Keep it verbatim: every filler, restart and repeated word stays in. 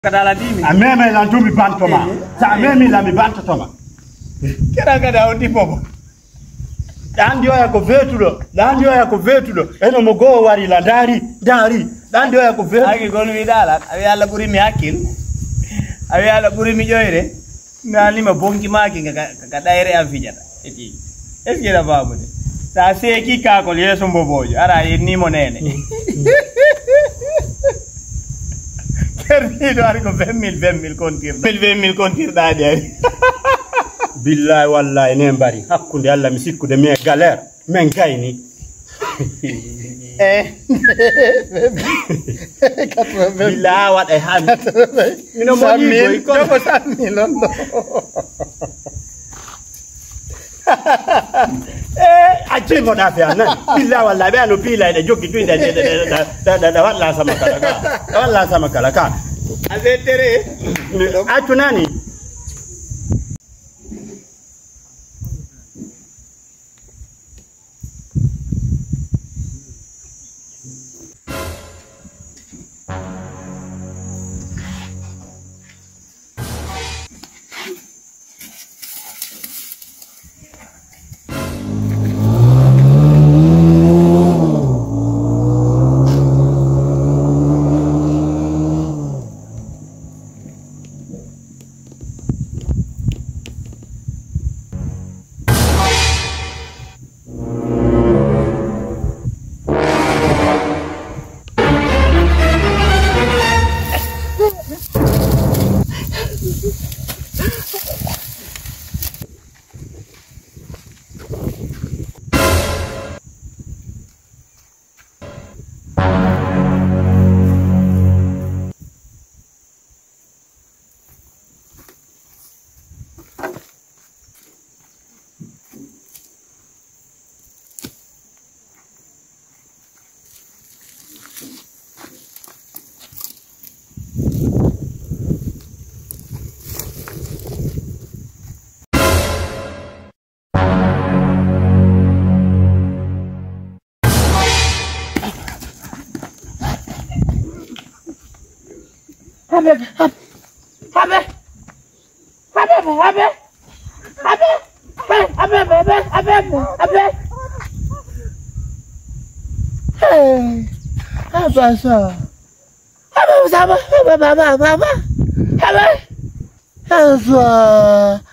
Kadala dimi. Ameme la ndumi bantoma. Sa ameme la mi bantoma. Kera kada odi popo. Dandio ya kovetulo. Dandio ya kovetulo. Eno mogo wari la dari. Dari. Dandio ya kovetulo. Agi gonu vidala. Awi ala buri mi hakil. Awi ala buri mi joire. Nani ma bonki maki kadaire afijata. Eti. Eski na babu de. Sa se ki ka ko yeso mbobojo. Ara ni monene. Perdido ariko vingt mille vingt mille kontir. vingt mille kontir da de. Billahi wallahi ne mbari. Hakkunde Allah mi sikkude me galère. Men gayni. Eh. Billahi wat e han. Mino mo ni ko ko sammi non. Eh, achi mo da fe anan. Billahi wallahi be anu pila de joki tu da da da da wala sama kala ka. Wala sama kala ka. Azetere. Atu nani? Habib, Habib, Habib, Habib, Habib, Habib, Habib, Habib, Habib. Hey, apa sah? Habib sama, Habib, Habib, Habib, Habib, Habib.